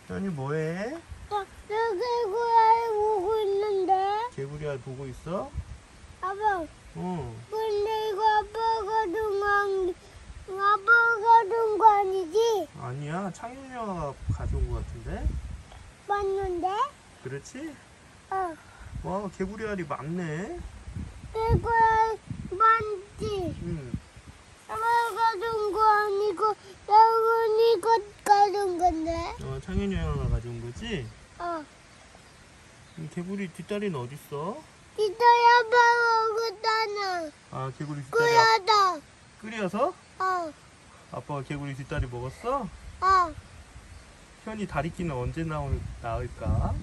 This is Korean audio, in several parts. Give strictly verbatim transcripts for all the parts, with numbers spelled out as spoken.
현이 뭐해? 나 개구리 보고 있는데. 개구리 알 보고 있어? 아빠, 응. 근데 이거 아빠가 둔 거 아니, 아빠가 둔 거 아니지? 아니야, 창윤이 형아가 가져온 거 같은데? 맞는데? 그렇지? 어. 와, 개구리 알이 많네. 개구리 맞지? 응. 아빠가 둔 거 아니고 영훈이가 가진 건데? 어, 창윤이 형아가 가져온 거지? 어. 이 개구리 뒷다리는 어딨어? 이따 아빠 먹었잖아. 아, 개구리 뒷다리 아, 끓여다. 끓여서? 어. 아빠가 개구리 뒷다리 먹었어? 어. 현이 다리끼는 언제 나올, 나올까?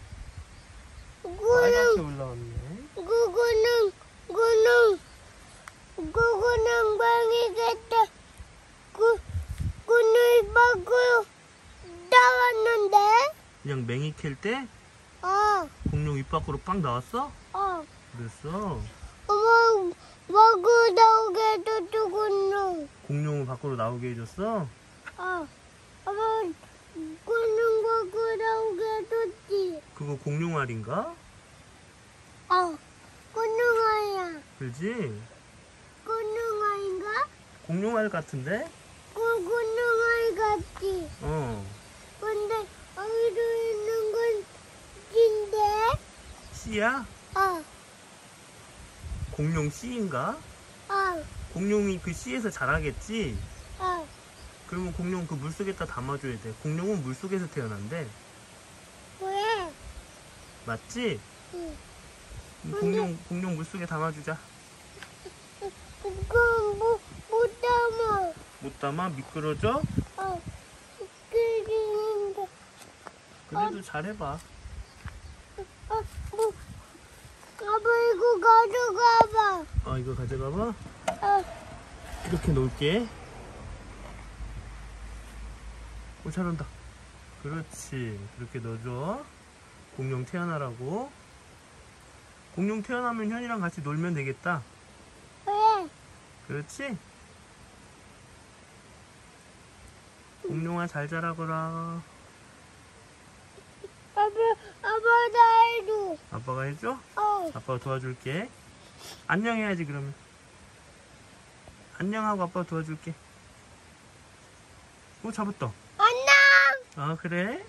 그거는, 빨갛게 올라왔네. 그거는, 그거는, 그거는 맹이겠다. 그, 그는 밖으로 나왔는데? 그냥 맹이 캘 때 어, 공룡 입 밖으로 빵 나왔어? 어. 그랬어. 어머, 먹고 나오게 뒀구나. 공룡을 밖으로 나오게 해줬어? 어. 어머, 그는 먹고 나오게 뒀지. 그거 공룡알인가? 어. 그는 아야. 그지? 그는 아인가? 공룡알 같은데? 그, 그는 아이 같지. 어. 근데 여기도 있는 건 진데? 씨야? 어, 공룡 씨인가? 어, 공룡이 그 씨에서 자라겠지? 어. 그러면 공룡 그 물속에다 담아줘야 돼. 공룡은 물속에서 태어난대. 왜? 맞지? 응. 공룡, 공룡 물속에 담아주자. 그건 뭐, 못 담아. 못 담아? 미끄러져? 어, 그리는데, 그래도 잘해봐. 어, 뭐, 아빠 이거 가져가봐. 아, 이거 가져가봐. 어, 이렇게 놓을게. 오, 잘한다. 그렇지. 그렇게 넣어줘. 공룡 태어나라고. 공룡 태어나면 현이랑 같이 놀면 되겠다. 왜? 그렇지? 공룡아 잘 자라거라. 아빠, 아빠 나 해줘. 아빠가 해줘? 어, 아빠가 도와줄게. 안녕 해야지 그러면. 안녕하고 아빠가 도와줄게. 오, 잡았다. 안녕. 아, 그래?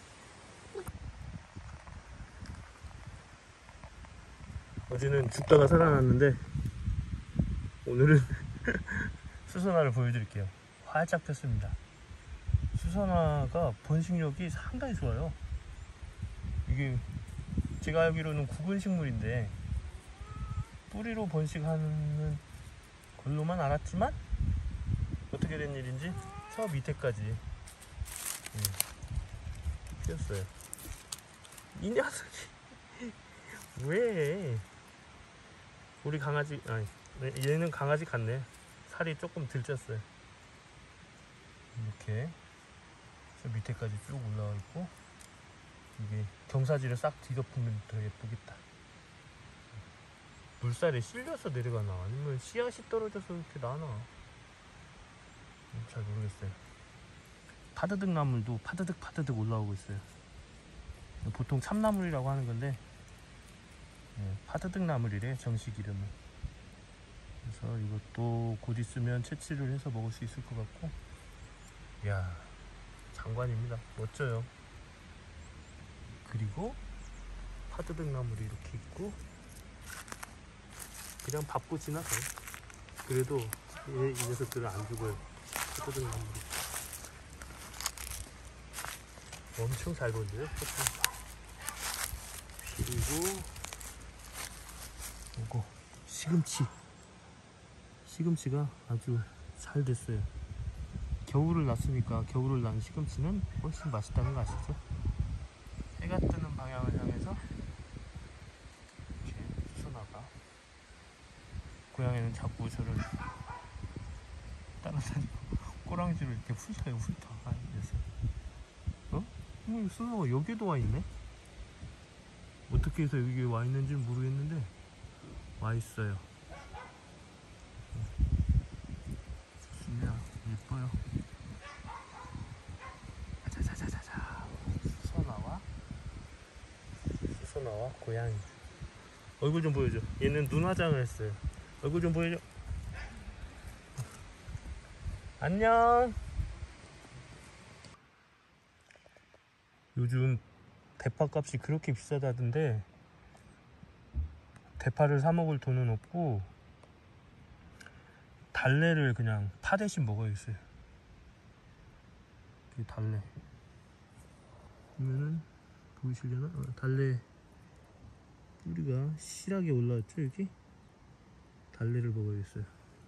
어제는 죽다가 살아났는데 오늘은 수선화를 보여드릴게요. 활짝 폈습니다. 수선화가 번식력이 상당히 좋아요. 이게 제가 알기로는 구근식물인데 뿌리로 번식하는 걸로만 알았지만 어떻게 된 일인지 저 밑에까지 음, 피었어요. 이 녀석이 왜? 우리 강아지, 아니 얘는 강아지 같네. 살이 조금 들쪘어요. 이렇게 저 밑에까지 쭉 올라와 있고, 이게 경사지를 싹 뒤덮으면 더 예쁘겠다. 물살에 실려서 내려가나 아니면 씨앗이 떨어져서 이렇게 나나 잘 모르겠어요. 파드득 나물도 파드득 파드득 올라오고 있어요. 보통 참나물이라고 하는 건데 네, 파드득 나물이래, 정식 이름은. 그래서 이것도 곧 있으면 채취를 해서 먹을 수 있을 것 같고, 이야, 장관입니다. 멋져요. 그리고 파드득 나물이 이렇게 있고, 그냥 밟고 지나가요. 그래도 이, 이 녀석들은 안 죽어요. 파드득 나물이 엄청 잘 번져요. 그리고 요거 시금치. 시금치가 아주 잘 됐어요. 겨울을 났으니까 겨울을 난 시금치는 훨씬 맛있다는 거 아시죠? 해가 뜨는 방향을 향해서 이렇게 수선화가, 고양이는 자꾸 저를 따라다니고 꼬랑지를 이렇게 훑어요, 훑어. 아, 그래서 어? 어, 수선화가 여기도 와 있네? 어떻게 해서 여기에 와 있는지 모르겠는데 와 있어요. 좋습니다. 예뻐요. 자자자자자. 나와 고양이. 얼굴 좀 보여줘. 얘는 눈 화장을 했어요. 얼굴 좀 보여줘. 안녕. 요즘 대파 값이 그렇게 비싸다던데 대파를 사 먹을 돈은 없고 달래를 그냥 파 대신 먹어야겠어요. 이게 달래. 보면은 보이시려나? 어, 달래 뿌리가 실하게 올라왔죠 여기? 달래를 먹어야겠어요.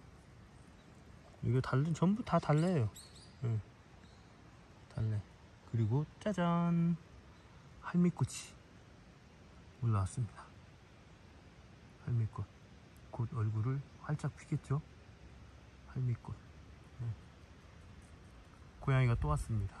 이거 달래 전부 다 달래예요. 응. 달래. 그리고 짜잔, 할미꽃이 올라왔습니다. 할미꽃. 곧 얼굴을 활짝 피겠죠? 할미꽃. 네. 고양이가 또 왔습니다.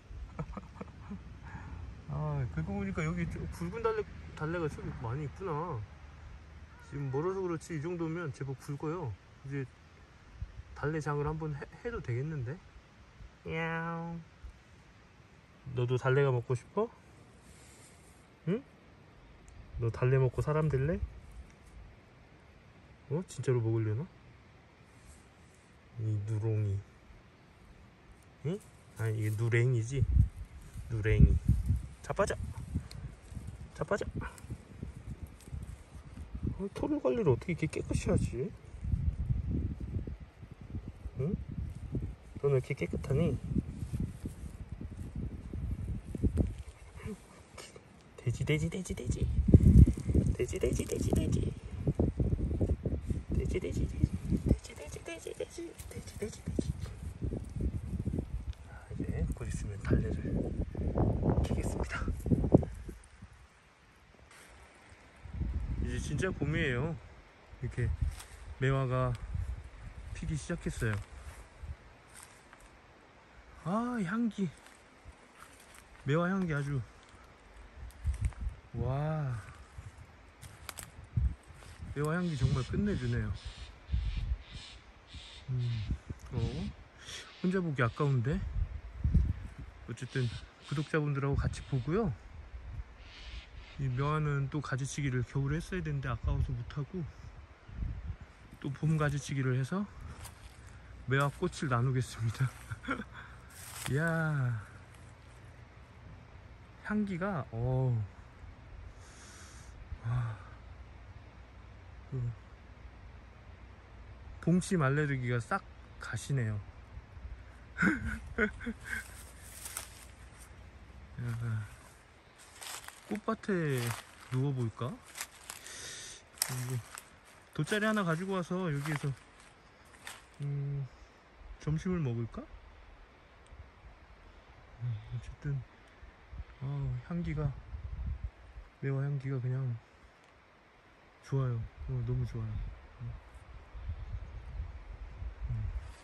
아, 그러고 보니까 여기 좀 굵은 달래, 달래가 좀 많이 있구나. 지금 멀어서 그렇지 이 정도면 제법 굵어요. 이제 달래장을 한번 해, 해도 되겠는데? 야옹. 너도 달래가 먹고 싶어? 응? 너 달래 먹고 사람 될래? 어? 진짜로 먹으려나? 이 누렁이. 응? 아니 이게 누랭이지? 누랭이. 자빠져! 자빠져! 어, 털을 관리를 어떻게 이렇게 깨끗이 하지? 응? 너는 왜 이렇게 깨끗하니? 돼지 돼지 돼지 돼지 돼지 돼지 돼지 돼지 돼지 돼지 돼지 돼지 돼지 돼지 돼지 돼지 돼지 돼지. 자, 이제 곧 있으면 달래를 키겠습니다. 이제 진짜 봄이에요. 이렇게 매화가 피기 시작했어요. 아, 향기, 매화 향기 아주, 와, 매화 향기 정말 끝내주네요. 음, 어, 혼자 보기 아까운데 어쨌든 구독자분들하고 같이 보고요. 이 매화는 또 가지치기를 겨울에 했어야 되는데 아까워서 못하고 또 봄 가지치기를 해서 매화 꽃을 나누겠습니다. 이야, 향기가 어, 와, 그 봉침 알레르기가 싹 가시네요. 야, 꽃밭에 누워볼까? 돗자리 하나 가지고 와서 여기에서 음, 점심을 먹을까? 음, 어쨌든 아, 향기가, 매화 향기가 그냥 좋아요. 어, 너무 좋아요. 음. 음.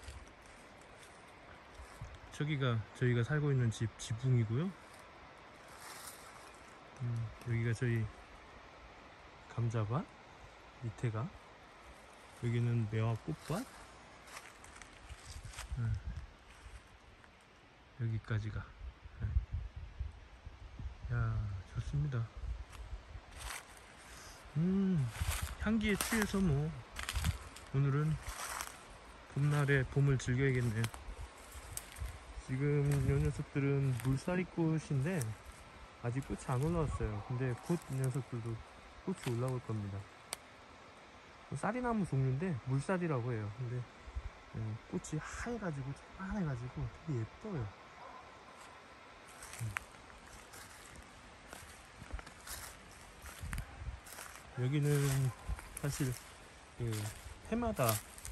저기가 저희가 살고 있는 집 지붕이고요. 음, 여기가 저희 감자밭, 밑에가 여기는 매화 꽃밭. 음, 여기까지가. 음. 야, 좋습니다. 음, 향기에 취해서 뭐 오늘은 봄날에 봄을 즐겨야겠네요. 지금 이 녀석들은 물살이꽃인데 아직 꽃이 안 올라왔어요. 근데 곧 이 녀석들도 꽃이 올라올 겁니다. 쌀이나무 종류인데 물살이라고 해요. 근데 꽃이 하얘가지고 조그만해가지고 되게 예뻐요. 여기는 사실 그 해마다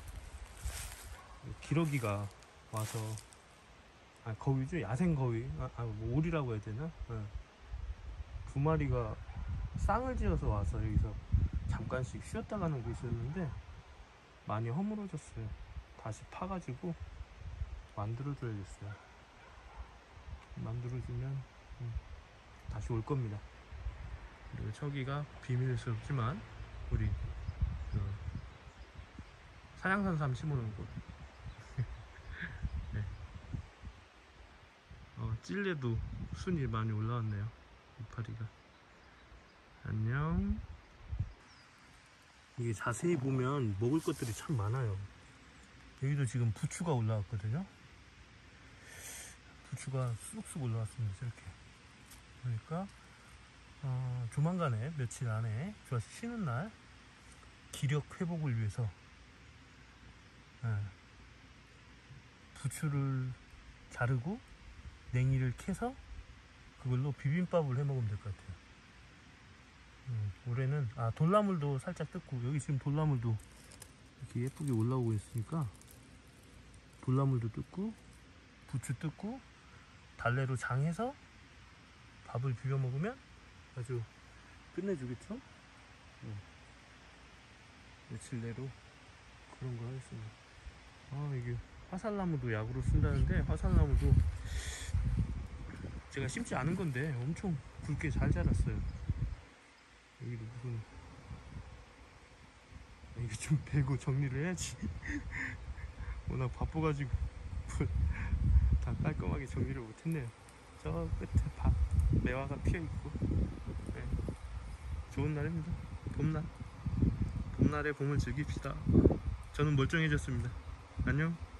기러기가 와서, 아, 거위죠? 야생 거위, 아, 아, 뭐 오리라고 해야 되나? 네. 두 마리가 쌍을 지어서 와서 여기서 잠깐씩 쉬었다 가는 게 있었는데 많이 허물어졌어요. 다시 파가지고 만들어줘야겠어요. 만들어주면 음, 다시 올 겁니다. 그리고 저기가 비밀스럽지만 우리 그 사냥산삼 심어놓은 곳. 네. 어, 찔레도 순이 많이 올라왔네요. 이파리가. 안녕. 이게 자세히 보면 먹을 것들이 참 많아요. 여기도 지금 부추가 올라왔거든요. 부추가 쑥쑥 올라왔습니다. 이렇게. 그러니까 어, 조만간에 며칠 안에 저 쉬는 날 기력 회복을 위해서 예, 부추를 자르고 냉이를 캐서 그걸로 비빔밥을 해 먹으면 될 것 같아요. 음, 올해는 아 돌나물도 살짝 뜯고, 여기 지금 돌나물도 이렇게 예쁘게 올라오고 있으니까 돌나물도 뜯고 부추 뜯고 달래로 장해서 밥을 비벼 먹으면 아주 끝내주겠죠? 음. 며칠 내로 그런 거 하겠습니다. 아, 이게 화살나무도 약으로 쓴다는데, 화살나무도 제가 심지 않은 건데 엄청 굵게 잘 자랐어요. 여기도 무슨, 이게 좀 베고 정리를 해야지. 워낙 바빠가지고 다 깔끔하게 정리를 못했네요. 저 끝에 밭 매화가 피어있고, 네. 좋은 날입니다. 봄날 봄날에 봄을 즐깁시다. 저는 멀쩡해졌습니다. 안녕.